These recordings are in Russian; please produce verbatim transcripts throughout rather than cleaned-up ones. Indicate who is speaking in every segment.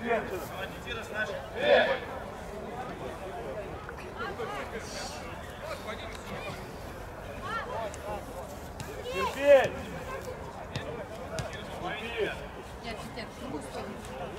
Speaker 1: Терпеть!
Speaker 2: Нет, нет, в другую сторону.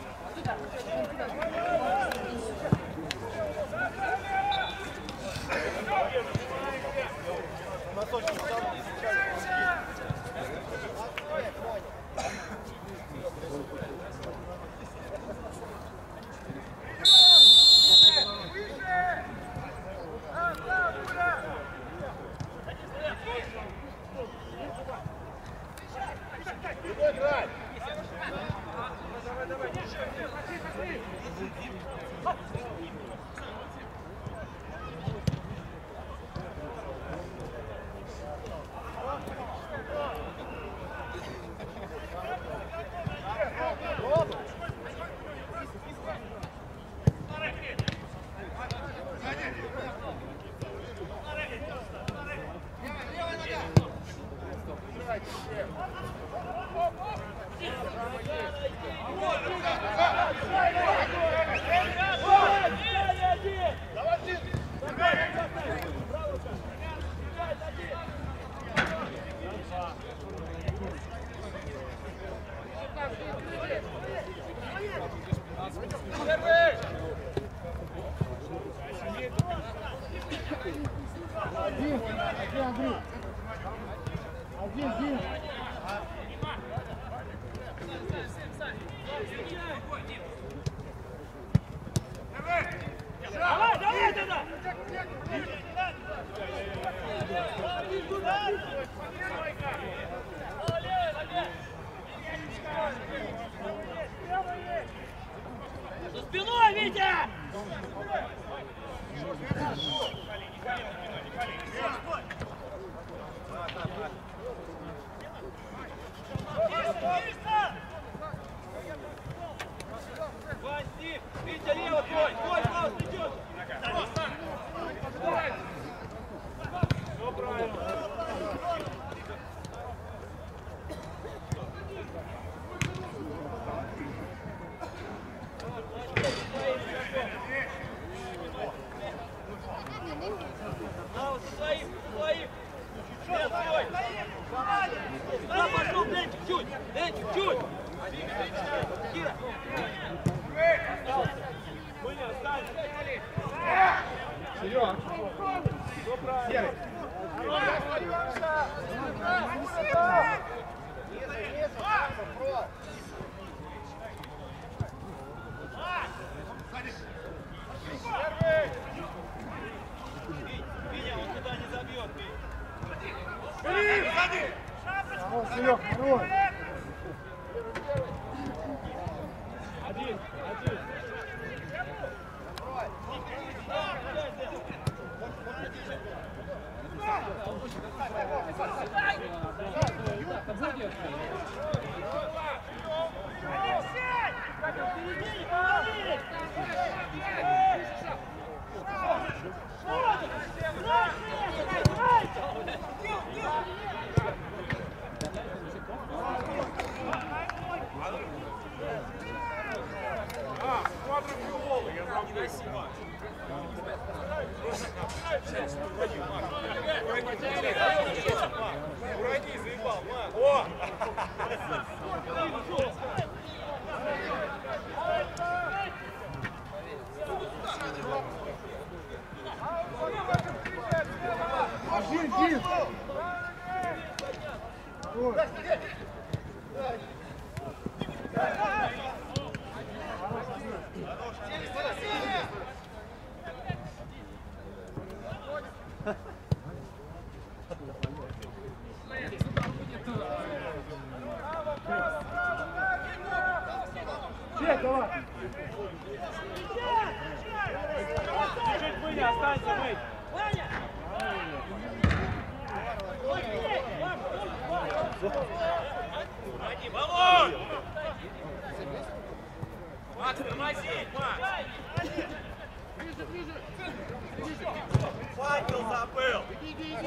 Speaker 3: Факел забыл!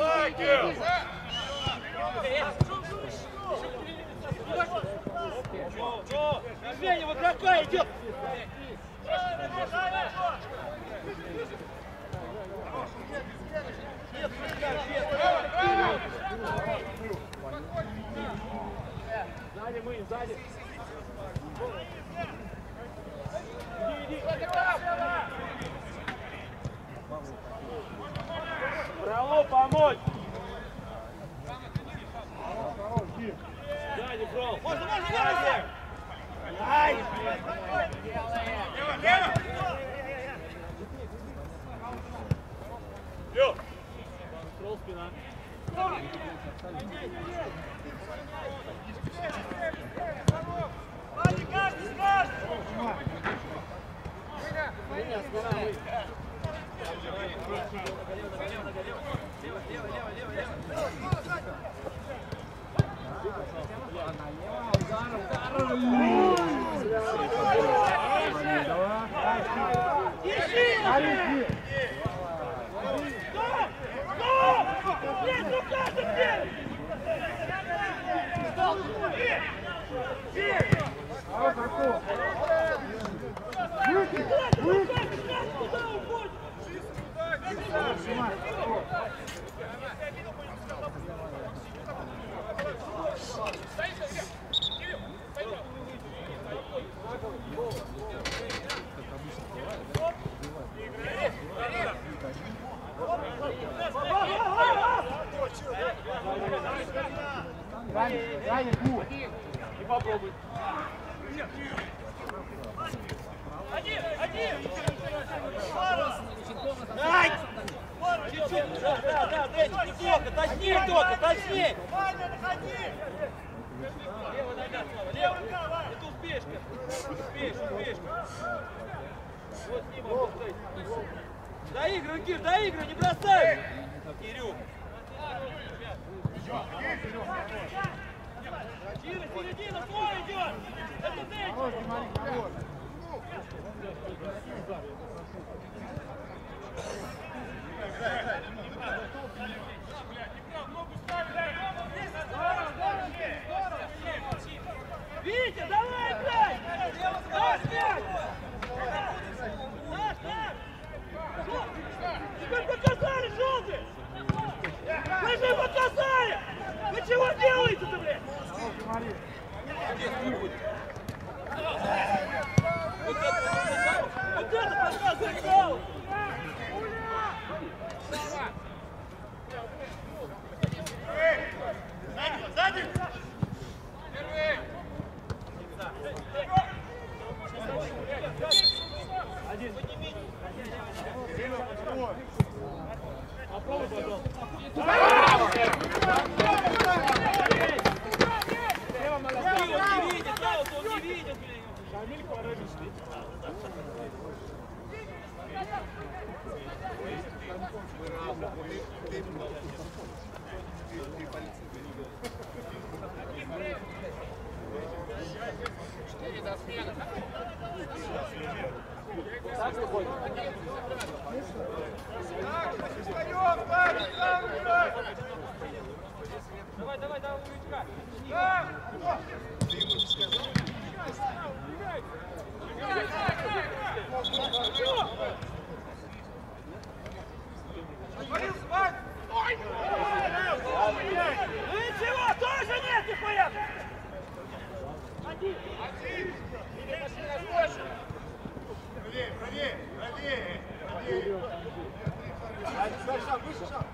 Speaker 3: Факел!
Speaker 1: Движение в игрока идет! Сзади мы, сзади! Иди, иди! Фролу помочь! Сзади, Фрол! Можно, можно, можно! Ай! Лево, лево! Ё! Фрол, спина. Ваня, как ты скажешь? Меня, спина, вы. Лево, лево, лево, лево, лево. Держи! Стоп! Стоп! Нет, рука теперь!
Speaker 3: Ранее, гу!
Speaker 1: И попробуй. Один, один! Ай! Чуть-чуть, да, да, да, дайте, только, точнее, только, точнее! Ваня, находи! Левая нога, Слава, левая! Это успешка! Успеешь, успеешь! Вот с ним опускай! Доигрывай, Кир, доигрывай, не бросай! Кирюк! Середина, середина, твой идет! Это ты! Витя, давай играй! Наш мяч! Наш, наш! Теперь показали, желтый! Вы же показали! Вы чего делаете-то, блядь? Вот это показывает гол! Сзади! Первый! Один. Попробуй, пожалуйста. Он не видит, да, он не видит, блин. Шамиль Парабич. Четыре до смены. Так выходит. Давай, давай, давай, Уличка. Ну ничего, тоже нет, нихуя! Один! Один! Правее, правее, правее! Правее! Выше шаг, выше шаг!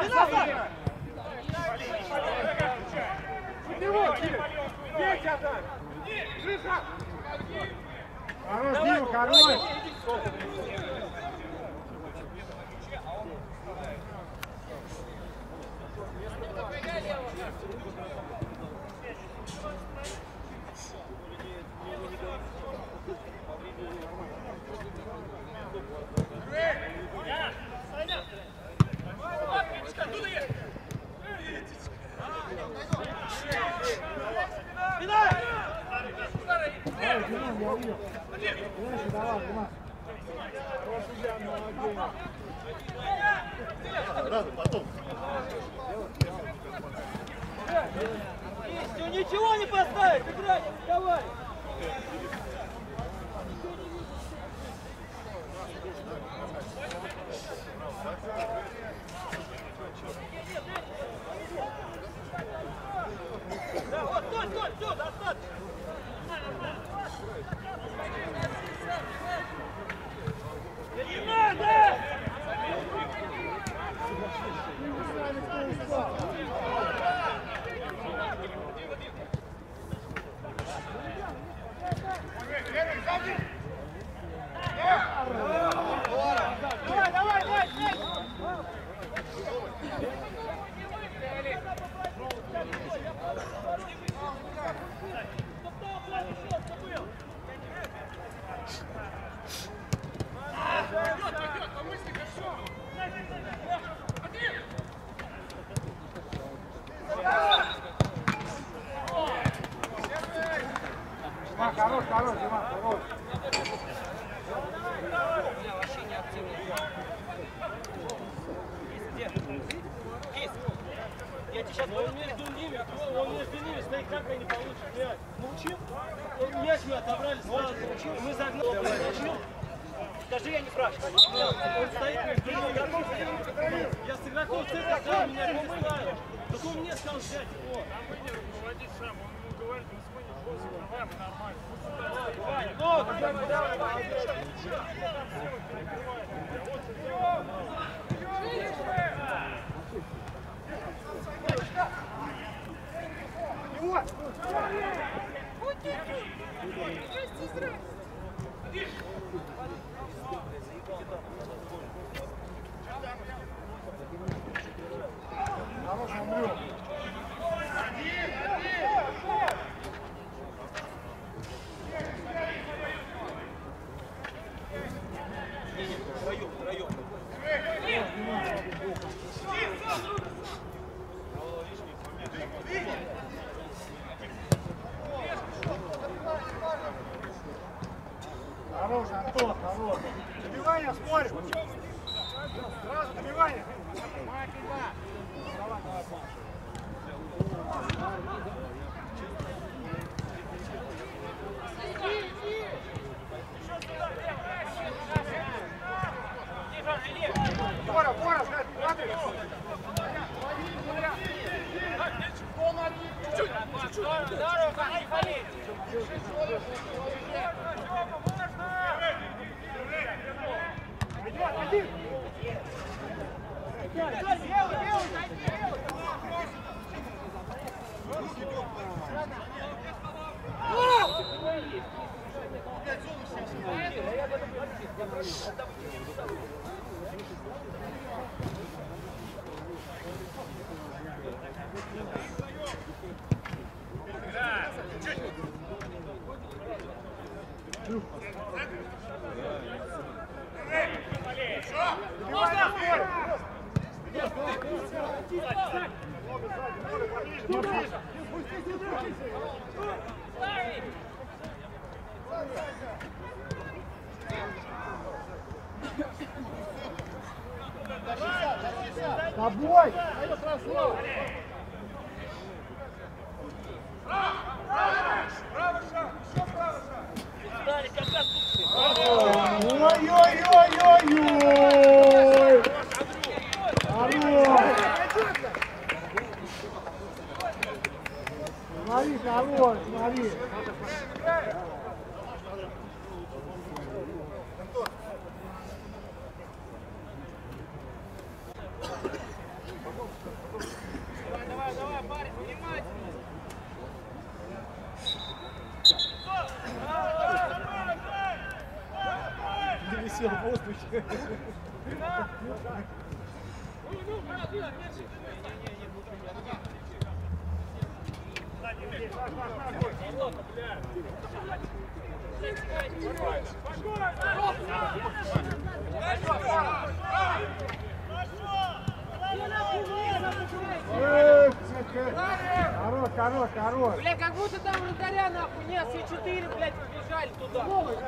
Speaker 3: Хорош, Дима, хорош!
Speaker 1: Ничего не поставить, играть, давай! Да, вот, стой, стой, все, достаточно! Не надо! Давай, давай, давай!
Speaker 3: Дима, хорош, хорош, Дима, хорош.
Speaker 1: Я тебе сейчас он между ними, он между ними стоит, как они получат мяч. Научил? Он мяч мы отобрали сразу. Мы загнали. Скажи, я не прав. Он стоит между ними. Я с игроком центра сам меня не ставил. Так он мне сказал взять его.
Speaker 4: Выводить сам, он ему говорит, мы сходим, после давай, мы нормально.
Speaker 1: Давай, ну, давай, давай, давай.
Speaker 3: Хорош, Андрюх.
Speaker 1: Втроем, втроем.
Speaker 3: Хорош, Антон, хорош. Добивание, спорим. Сразу добивание. Давай, давай, Бора, Бора, смотри.
Speaker 1: Здорово, ходи, ходи.
Speaker 3: Один.
Speaker 1: Белый, белый, белый.
Speaker 3: С тобой!
Speaker 1: Дали, как раз тут.
Speaker 3: Ой-ой-ой-ой-ой! Хорош! Смотри, хорош, смотри! висел в воздухе. Хорош, хорош, хорош.
Speaker 5: Бля, как будто там вратаря нахуй нет, все четыре, блядь, побежали туда.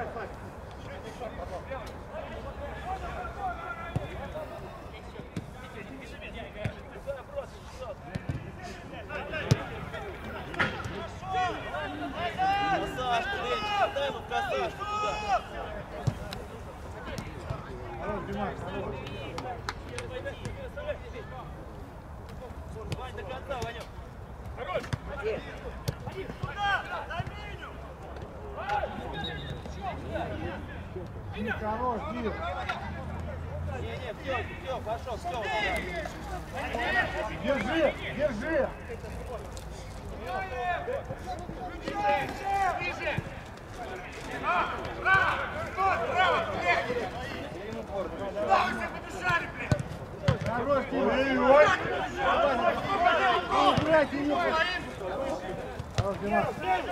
Speaker 1: Красавчик, Денчик, дай ему красавчик туда.
Speaker 3: Хорош, Димаш, хорош.
Speaker 1: Вань, до конца, Ванек.
Speaker 4: Хорош!
Speaker 3: Дим, хорош, Дим.
Speaker 1: Не-не, все, все, пошел, все.
Speaker 3: Держи, держи. Хорош, Дим. Ой-ой-ой. Убрать ее. Хорош, Димаш.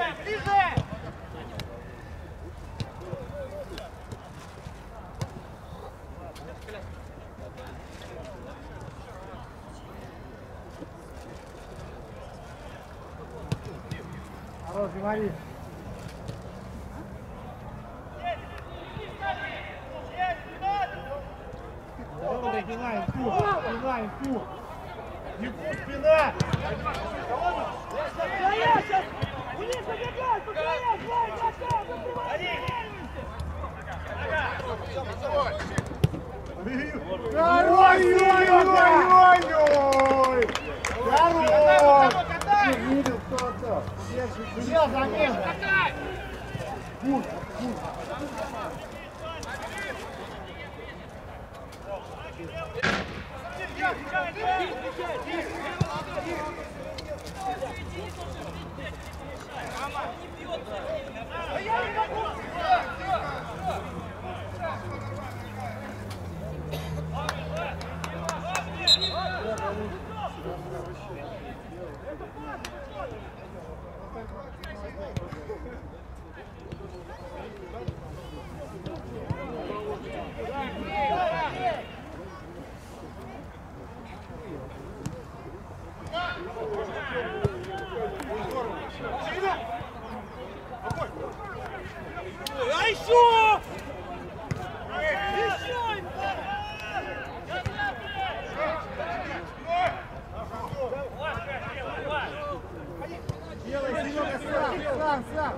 Speaker 3: Хорош, Димари. Здорово, спина, инфу, спина, инфу. Инфу, спина.
Speaker 5: Стоять сейчас! У них забегай, постоять, Вань, братан, закрывай!
Speaker 3: Ой-ой-ой-ой-ой! Хорош! Ты видел, кто это? Взял замес! Пуш, пуш!
Speaker 1: А еще!
Speaker 3: Делай, Серега, сам, сам, сам!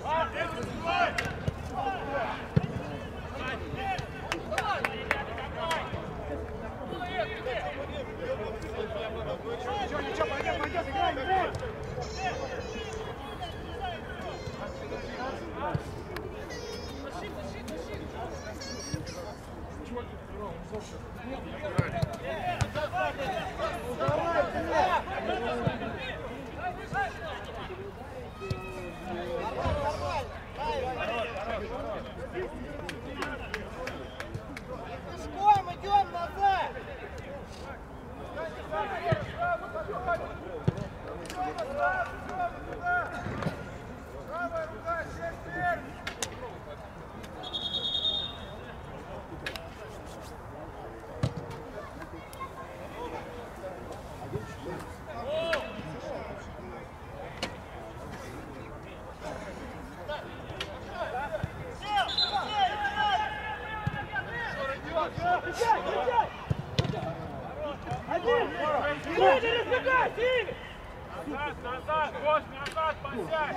Speaker 3: Ничего, ничего, пойдет, пойдет, играй, играй!
Speaker 5: Пешком идем назад!
Speaker 3: Правая рука, шесть вверх!
Speaker 4: Назад, назад, Гош, назад, посядь!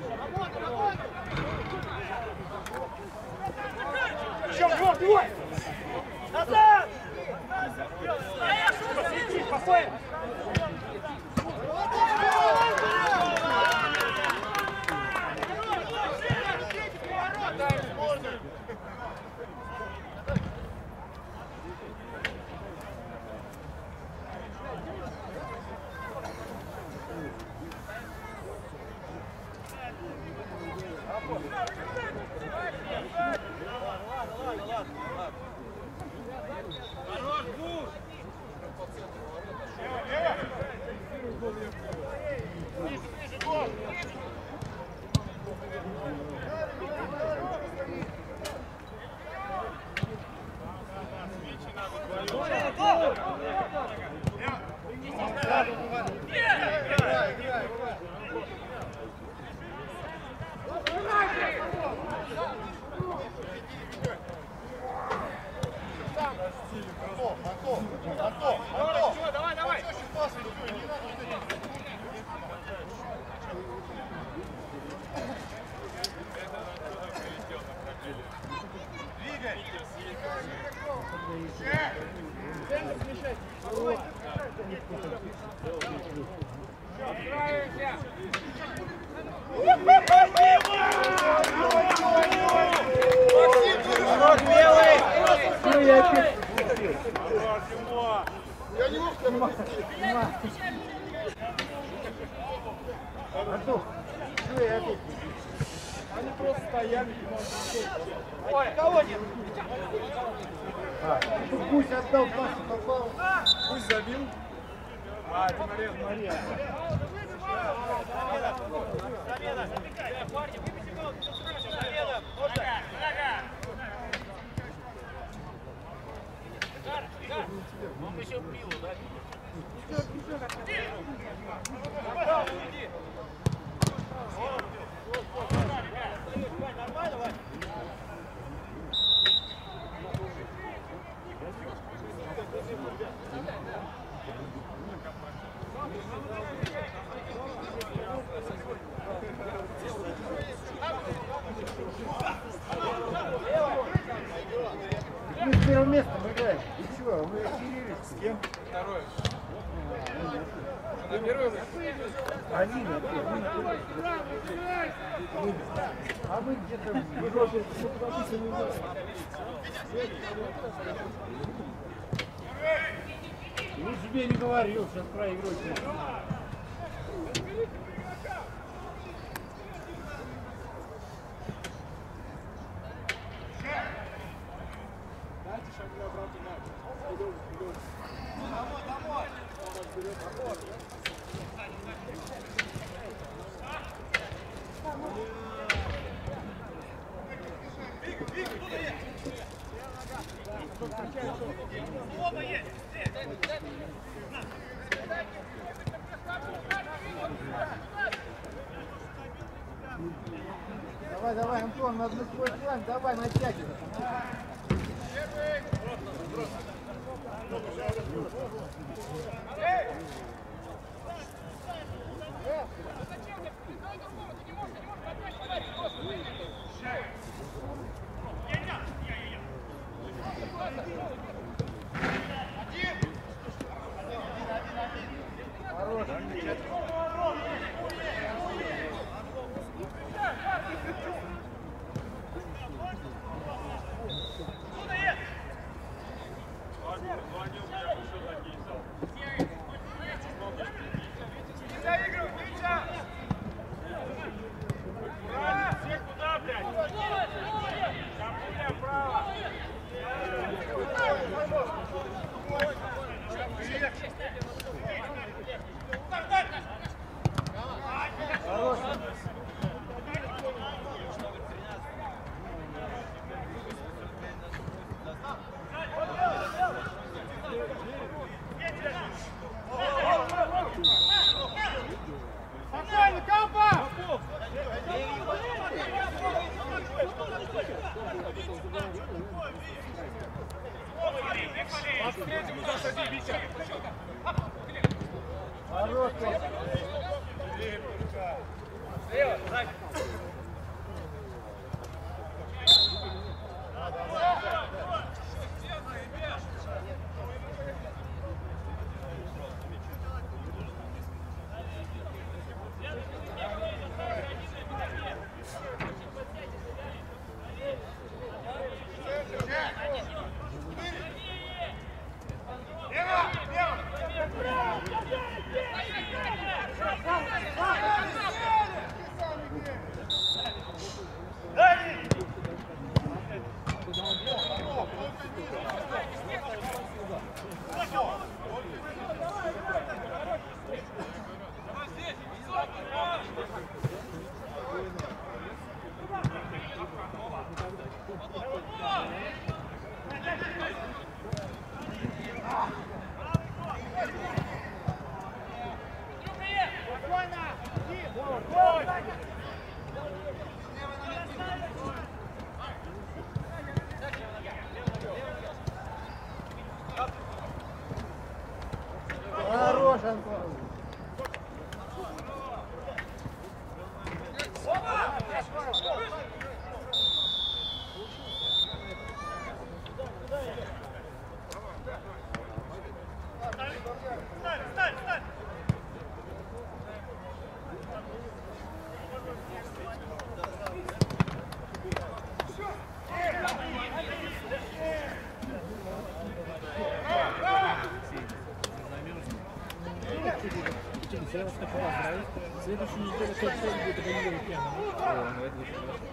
Speaker 3: Еще вперед, двое!
Speaker 5: Назад!
Speaker 3: Спокойно!
Speaker 1: Ладно, ладно, ладно.
Speaker 3: Я не мог Артур, что я опять? Они просто стояли.
Speaker 1: Ой, кого нет?
Speaker 3: Пусть отдал пас, попал. Пусть забил. А, это Мария. Мария.
Speaker 1: Замена. Парни, выпейте гол. Замена. Можно? Он еще пил, да? Нормально, Вань?
Speaker 3: Мы с первым местом играем. И чего? Мы охерели. С кем? Второе. На первое? Они на первое. А мы где-то в Европе. Ну тебе не говорил, сейчас проигрывать. Давай, давай, Антон, надо на свой план, давай, натягивай. Хорош, Антон.
Speaker 5: Ставь!
Speaker 6: Я вас так поздравляю. В следующей неделе тот что будет Даниил Пьяно. О, ну это будет хорошо.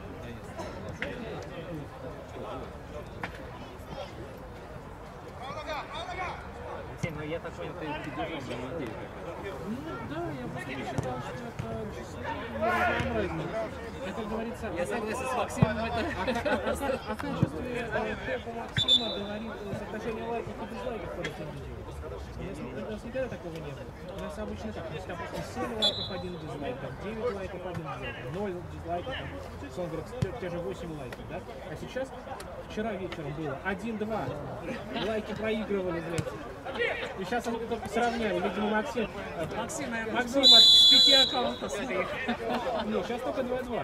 Speaker 7: Алексей, ну я так понял, ты придерживаешь за неделю.
Speaker 6: Ну да, я просто считал, что это число. Это, как говорится...
Speaker 7: Я согласен с Максимом, это...
Speaker 6: О качестве темпа Максима говорит соотношение лайков и дизлайков по этим видео. У нас никогда такого не было. У нас обычно так, то есть, допустим, семь лайков, один дизлайк, там, девять лайков, один дизлайк, ноль дизлайков, там, сон говорит, те же восемь лайков, да? А сейчас, вчера вечером было один-два, лайки проигрывали, блядь. И сейчас они только сравняли, видимо, Максим...
Speaker 7: Максим, наверное,
Speaker 6: Максим
Speaker 7: от пяти аккаунтов своих.
Speaker 6: Нет, сейчас только два-два.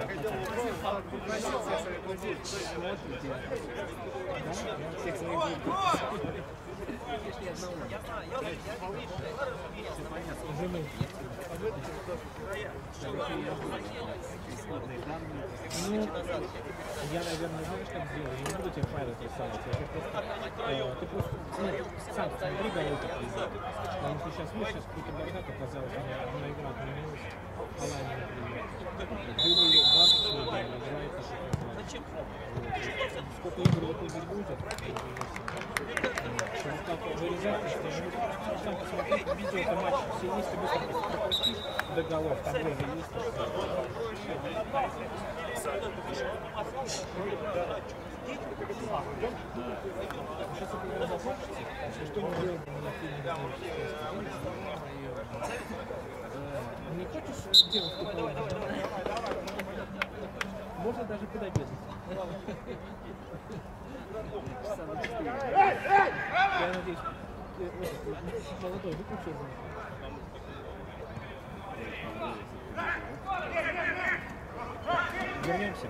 Speaker 7: Всех своих
Speaker 6: Жены. Ну, я, наверное, знаешь, как сделаю? Я не буду тебе файлы рисовать. Я тебе просто, э, ты просто ну, сам смотри, головой как везет. Потому что сейчас, видишь, сейчас какой-то бардак оказалось, у меня одна игра отменилась. Алания, например. Думали, баг свой день играет, а что вот. Сколько игр выходить будет? Чтобы так вырезать, что я сам посмотреть, видео, это матч, все есть, ты быстро пропустишь до голов, там тоже есть. Сейчас это, наверное, закончится. Если что, мы делаем на фильме. Не хочешь девушку положить? Можно даже подобедать. Я надеюсь, молодой выключил. Вернемся.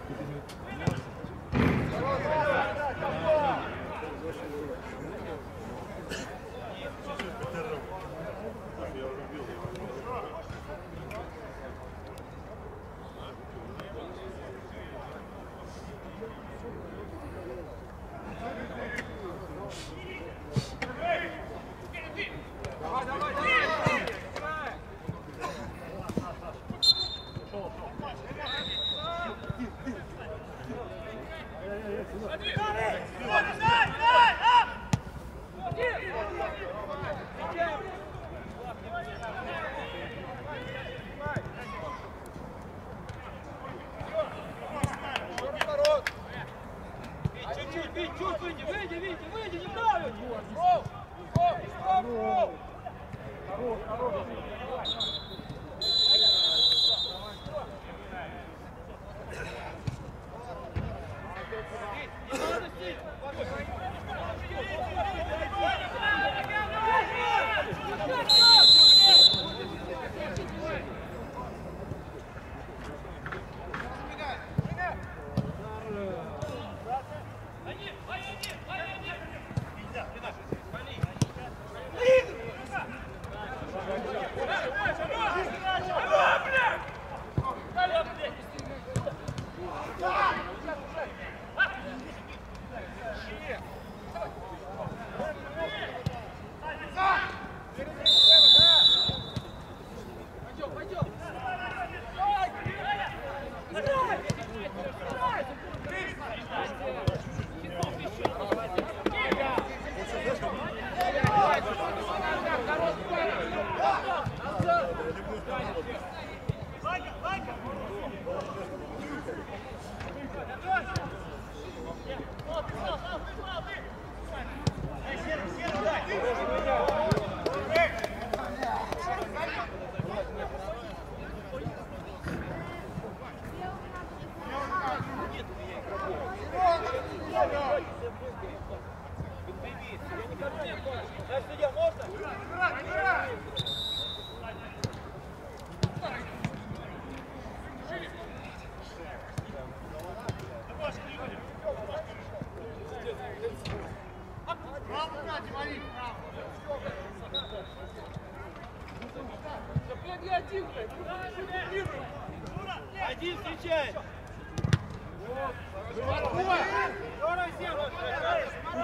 Speaker 1: Один встречает!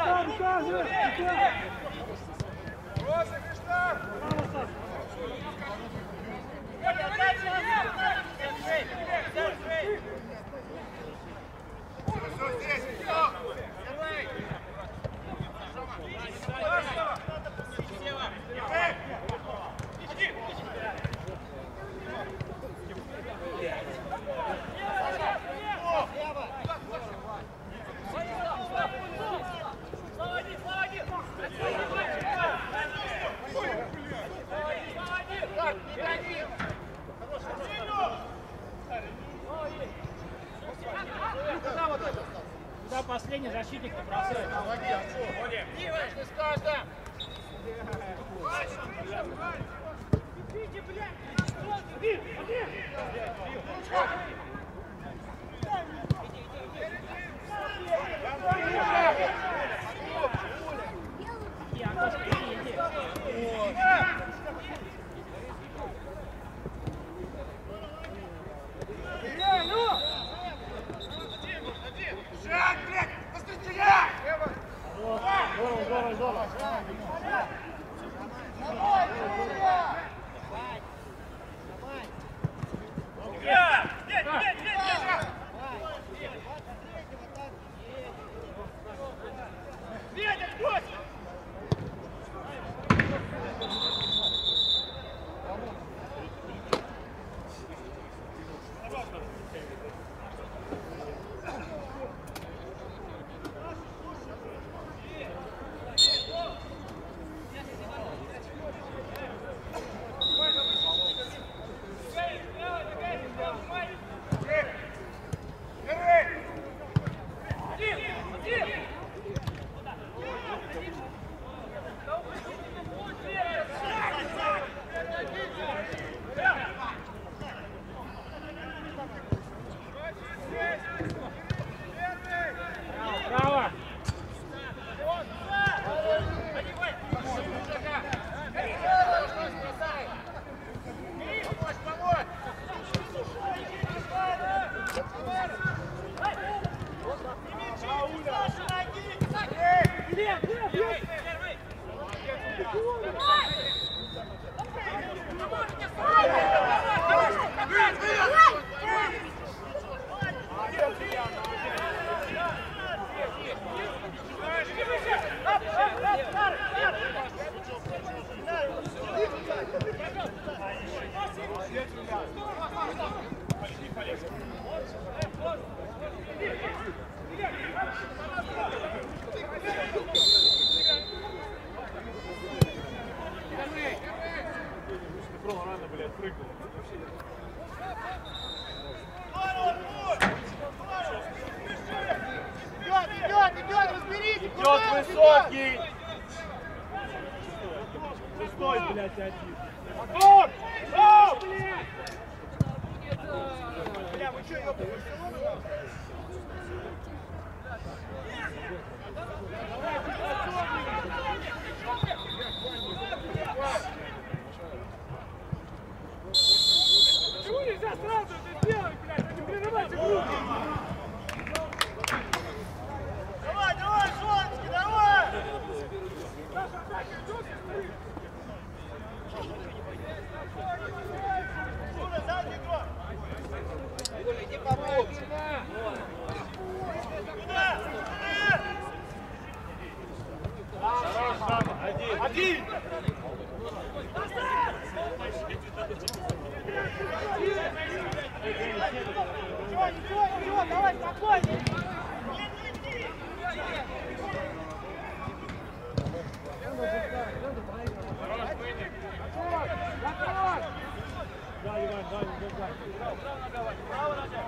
Speaker 5: Рука, рука!
Speaker 6: Куда последний защитник-то бросает?
Speaker 3: Здорово, здорово, здорово.
Speaker 1: Высокий!
Speaker 3: Шестой, блядь, один.
Speaker 1: Антон! Ау!
Speaker 3: Бля, вы что, ёпта, Барселона?
Speaker 5: Почему нельзя сразу это сделать, блядь, а не прерывать игру?
Speaker 3: Давай, давай, Шонский, давай!
Speaker 5: Саша, так, идёт,
Speaker 3: Шура, сзади игрок!
Speaker 1: Иди помочь!
Speaker 3: Куда?
Speaker 1: Хорош, Сама, один!
Speaker 3: Один!
Speaker 5: Ничего, ничего, ничего, давай, спокойнее.
Speaker 6: Да, Иван, да, держай.
Speaker 3: Право нога!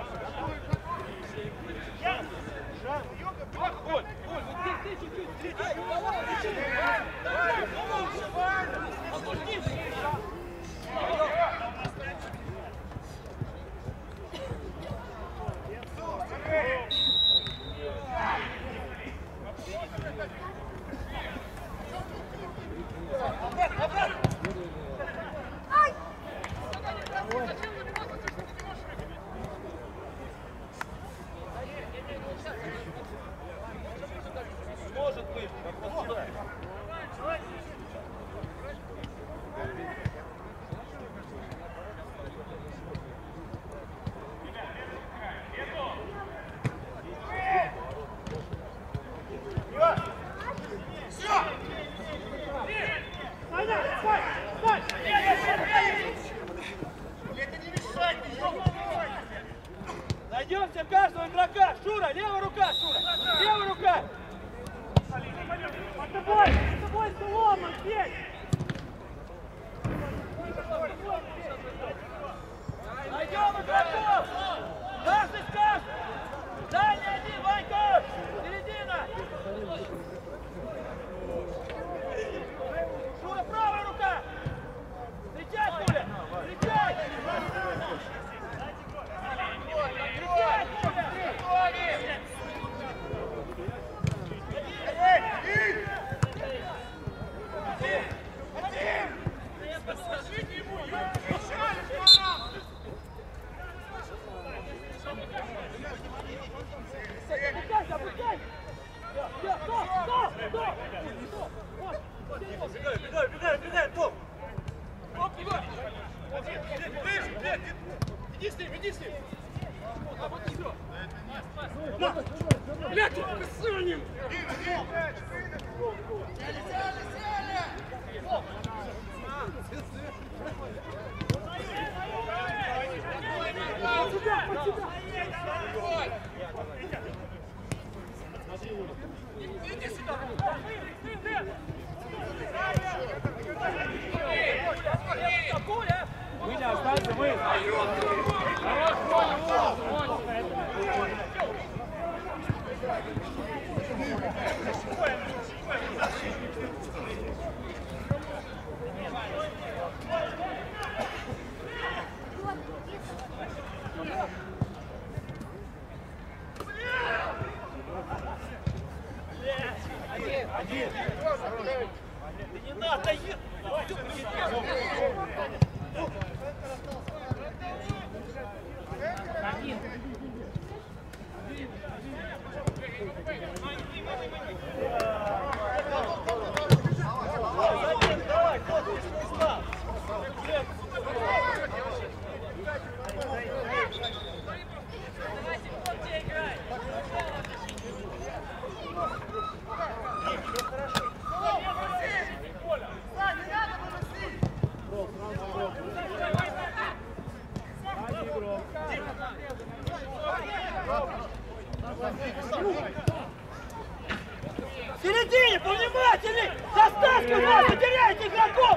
Speaker 3: Я! Шаг, Юга, блядь!
Speaker 1: Оль, Оль, вот здесь ты чуть-чуть! Здесь,
Speaker 3: Давай, давай, давай!
Speaker 1: Иди с ним, иди с ним! А вот все! Блядь, посунем!
Speaker 5: Сели, сели, сели! Под себя, под себя!
Speaker 1: Иди сюда!
Speaker 6: Выйди, остался, вы!
Speaker 1: Один! Да не надо, ед!
Speaker 6: Один!
Speaker 1: Давай, кто тут не стал?
Speaker 5: В середине, повнимательней! Заставку надо, потеряйте игроков!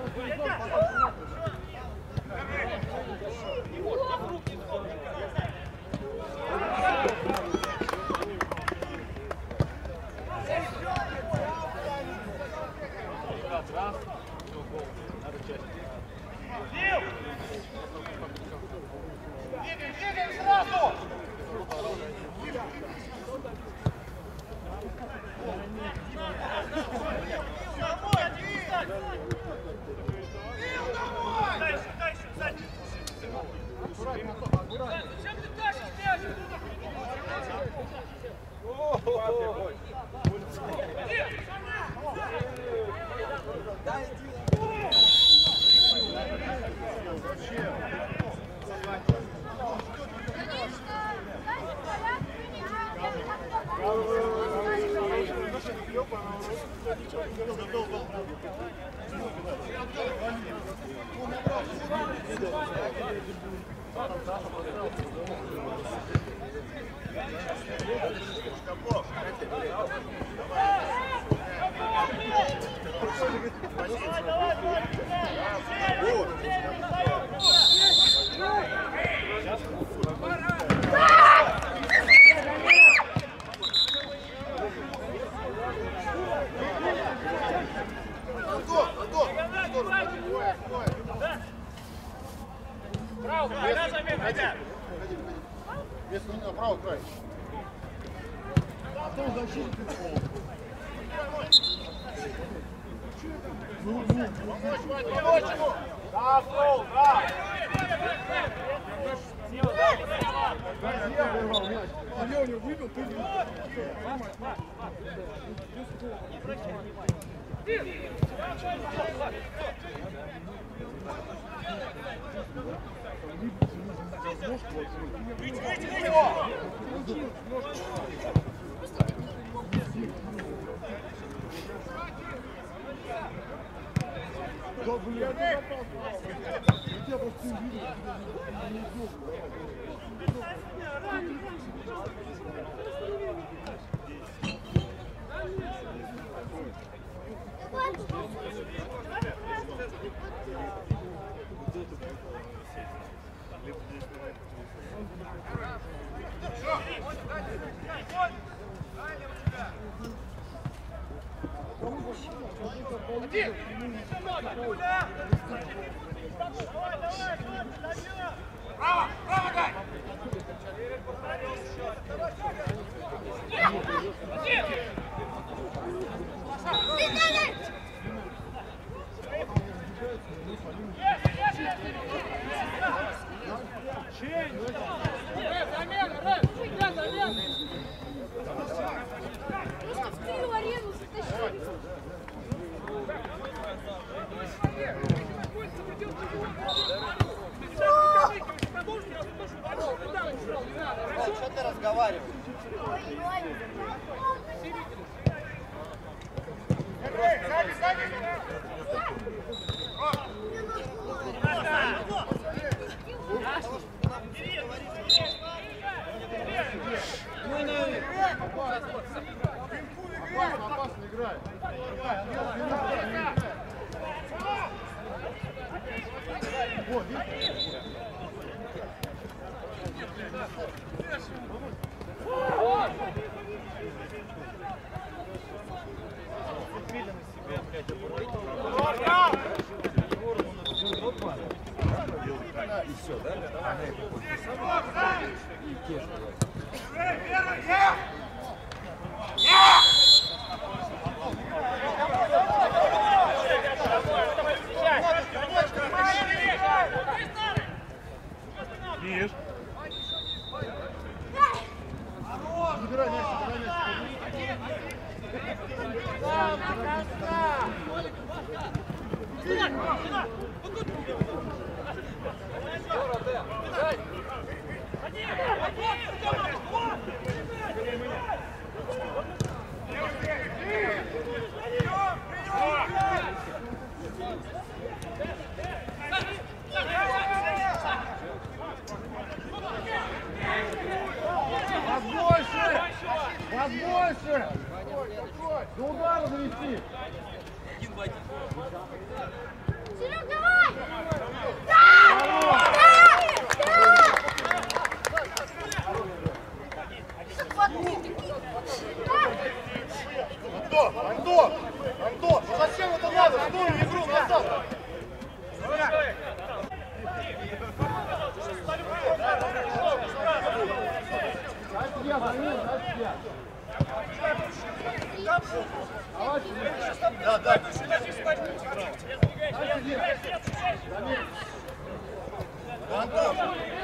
Speaker 5: Двигаем сразу!
Speaker 4: Дальше, дальше, сзади.
Speaker 1: Зачем ты тащишь мяч? Право, край, замена, ребят!
Speaker 3: Вместо меня правый край. А то защитник.
Speaker 5: Помочь ему! Да, фол, да!
Speaker 3: Аленю выбил, ты не
Speaker 5: Выйди, выйди, выйди его!
Speaker 3: Да, блин, я не попал. Я тебя просто не видел. Я не видел.
Speaker 5: Один! Право! Право дай! Один! Замена! Замена!
Speaker 2: Просто в твою арену затащили.
Speaker 3: Что ты разговариваешь? Сзади, сзади! Опасно играй. Вот, видишь? И все, да? Она это подписала. И тешно. Видишь? Забирай мяч, забирай Вас больше! Вас больше! До удара довести!
Speaker 5: Серег, давай!
Speaker 3: Антон! Антон! Антон! Ну зачем это надо? Что игру назад? Я за ним, я. Да, да. Антон!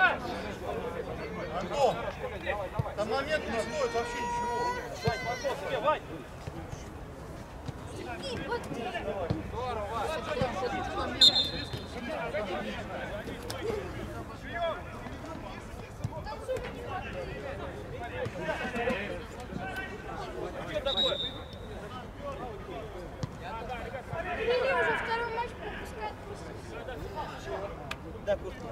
Speaker 3: Антон! Там момент не стоит вообще ничего.
Speaker 1: Вань! Что такое?
Speaker 5: Или уже второй матч пропускает просто.
Speaker 1: Да, просто.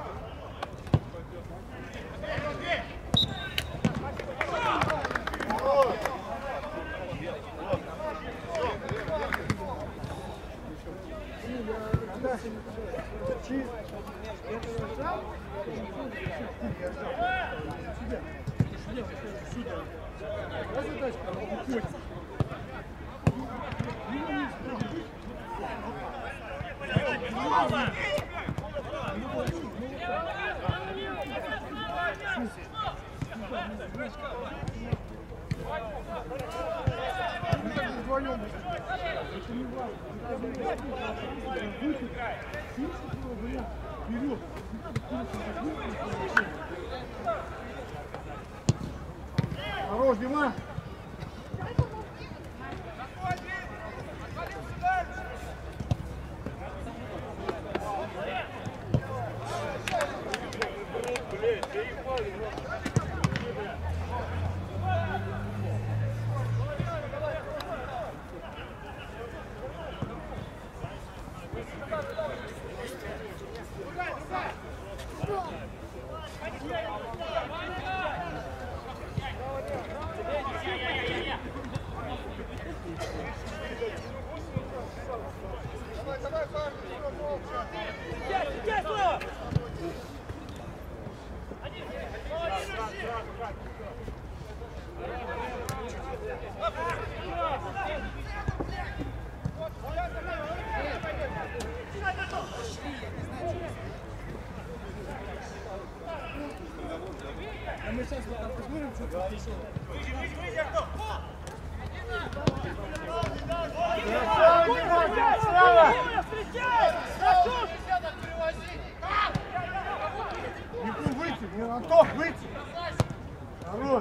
Speaker 3: Хорош, Дима! Антон, выйти! Хорош!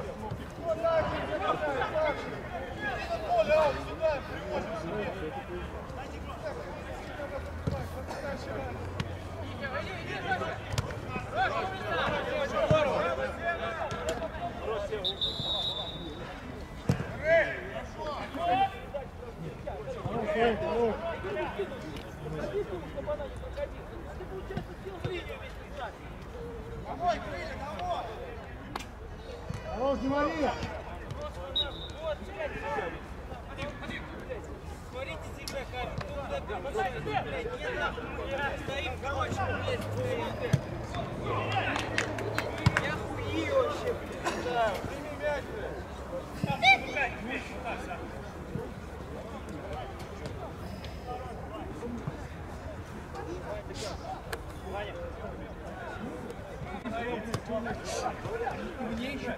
Speaker 6: Мне еще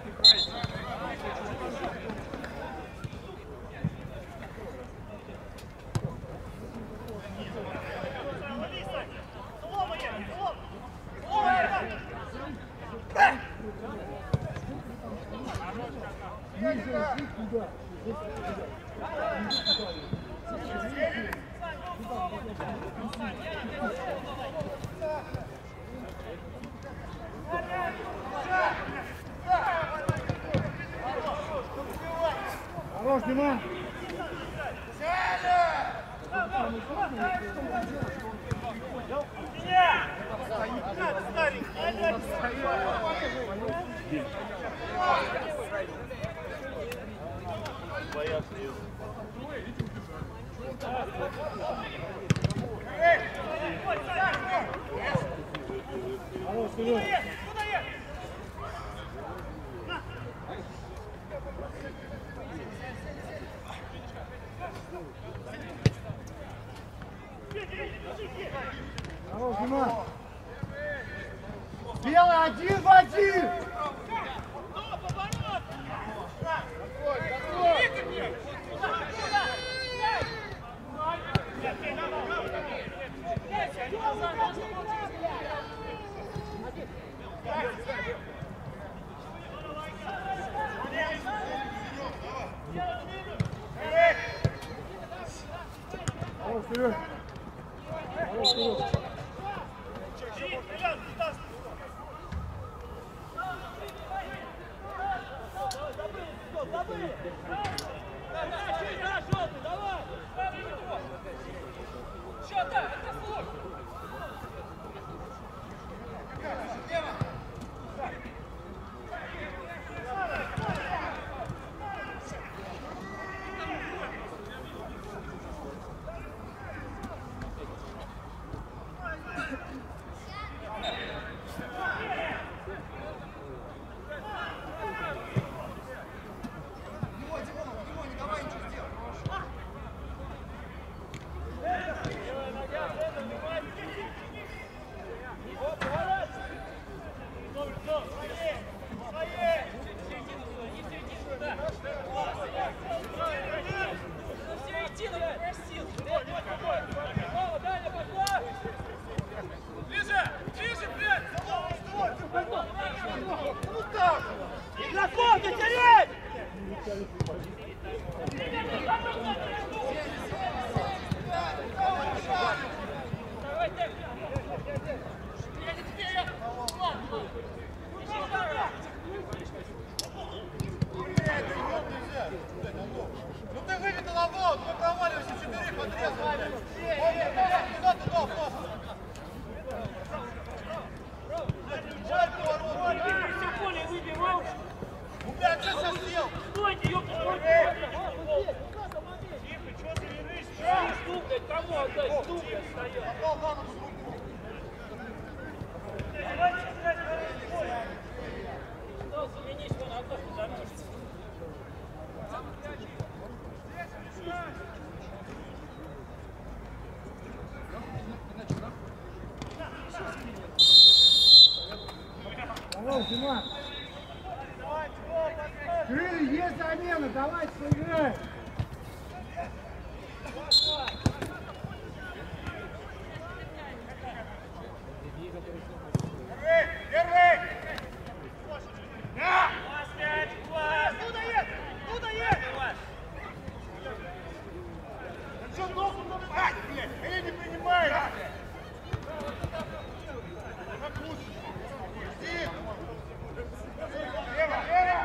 Speaker 3: Хорош, Дима! Хорош, вперед! Хорош, Дима! Белый один в один! Хорош, вперед! Хорош, вперед!
Speaker 5: Игроков не терять!
Speaker 3: Ну ты выведи на волну, мы проваливаемся четыре подряд. Туда, туда, туда. Убегай, что совсем?
Speaker 5: Стойте, ёпта!
Speaker 4: Тихо, что ты лежишь?
Speaker 5: Стукай, кому отдай? Стукай, стоять! Стал заменить, вон окошко замерзся.
Speaker 3: Здорово, Дима! Крылья, есть замена, давайте сыграем! Первый!
Speaker 5: Куда есть? Куда есть?
Speaker 3: Что ногу напать, блядь? Или не принимает? Как лучше? Иди! Лево, лево!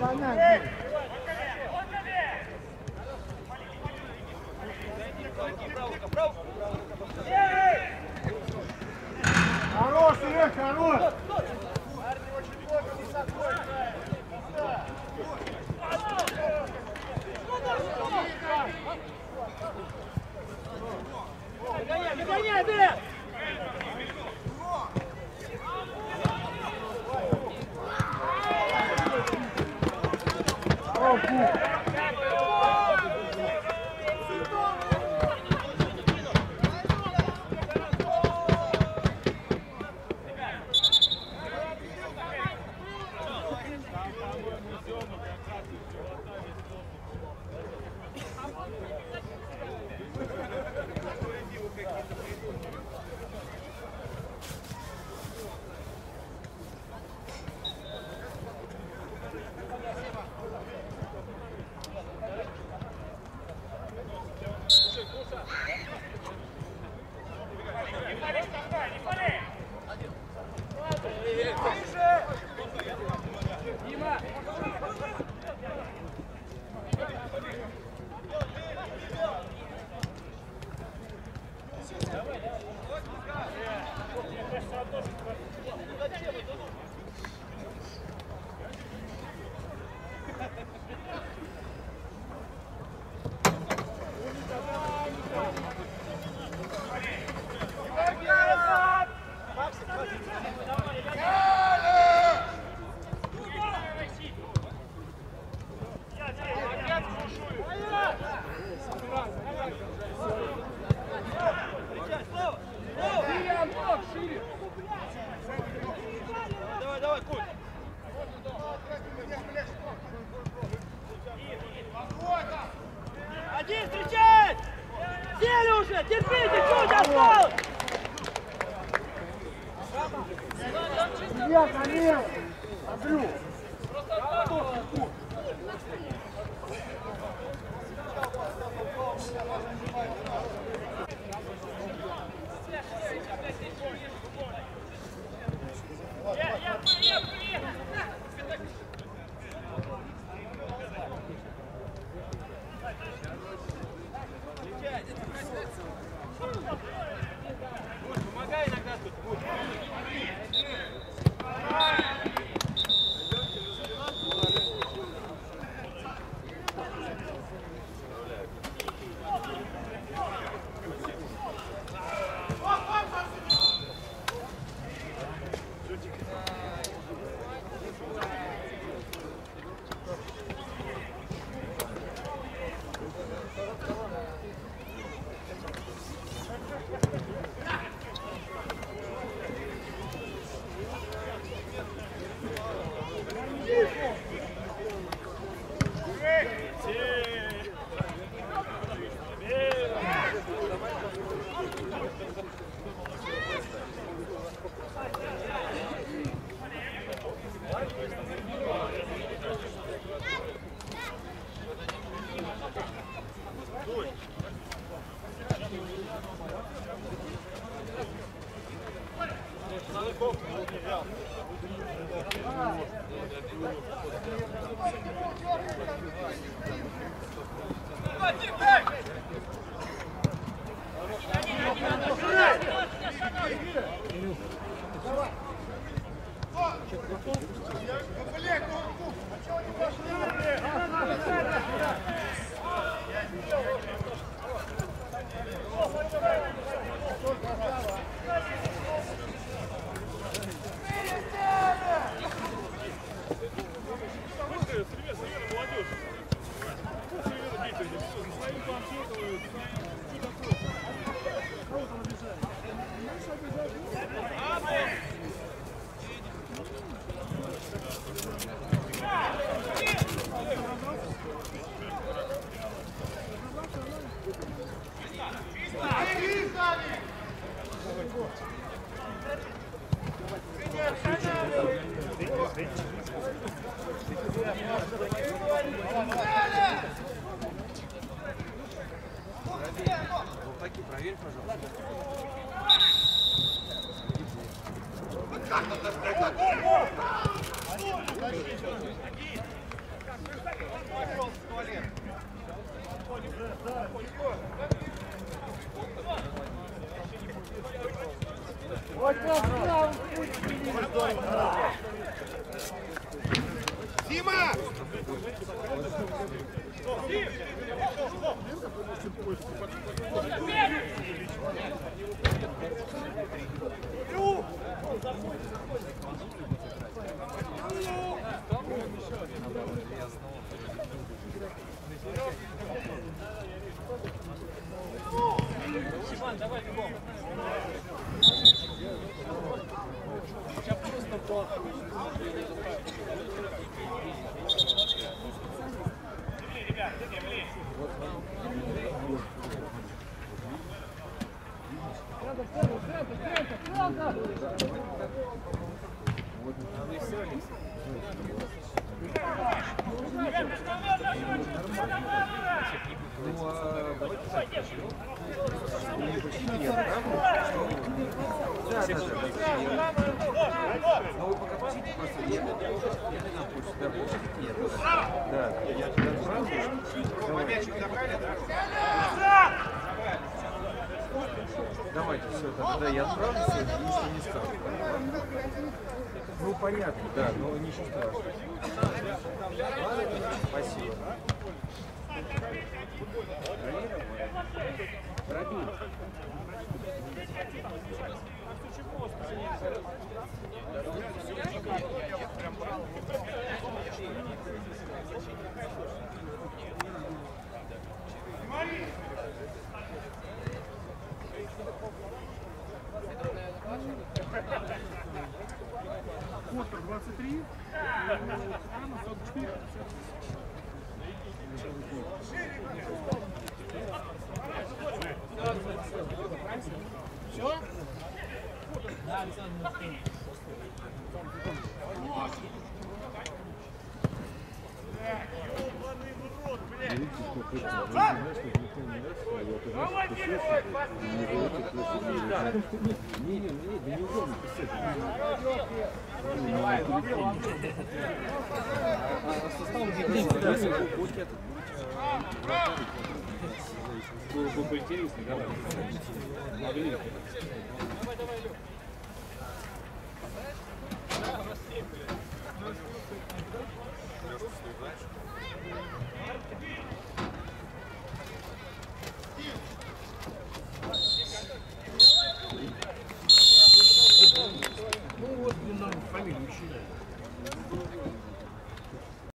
Speaker 5: Понятно. Хорош, Илья, хорош!
Speaker 1: Не гоняй, Дэн! Давай, давай, Куль! Один встречать! Сели уже! Терпите, чуть осталось!
Speaker 5: Илья, налево! Андрю!
Speaker 1: Помогай иногда тут.
Speaker 3: Проверь, пожалуйста. Дима!
Speaker 1: Иван, давай бегом. Сейчас просто по...
Speaker 4: Ребят, земли.
Speaker 8: Но вы пока пустите, просто я хотел пусть сюда пустить, нет. Да, я туда отправлю.
Speaker 3: Мячик забрали,
Speaker 8: Давайте, все, тогда я отправлюсь, ничего не скажу. Ну, понятно, да, но ничего страшного. Спасибо. Пробил.
Speaker 4: Коттер двадцать три, Ана сорок четыре.
Speaker 3: Все?
Speaker 8: Не, не, не, да не удобно писать. А состав где-то будет было бы интересно, давай. Могли.
Speaker 1: Давай, давай, Лёх.